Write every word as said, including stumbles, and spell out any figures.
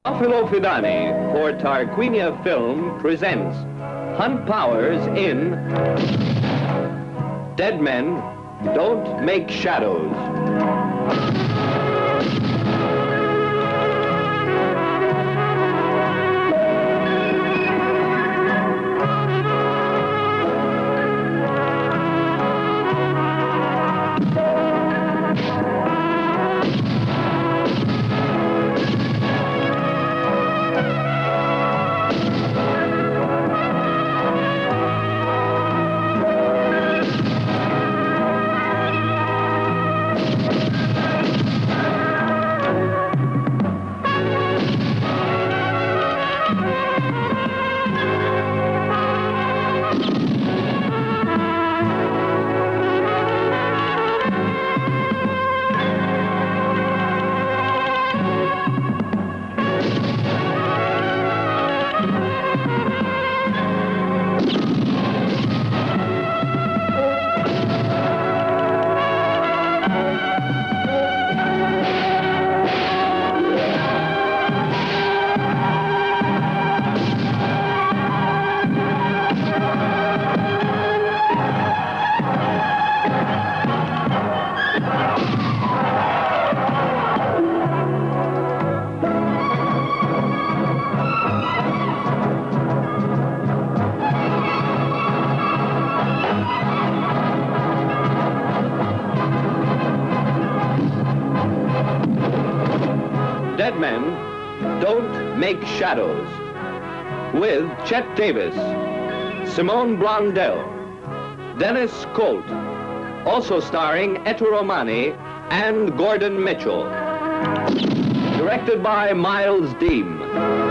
Buffalo Fidani for Tarquinia Film presents Hunt Powers in Dead Men Don't Make Shadows. Dead Men Don't Make Shadows, with Chet Davis, Simone Blondell, Dennis Colt, also starring Etta Romani and Gordon Mitchell. Directed by Miles Dean.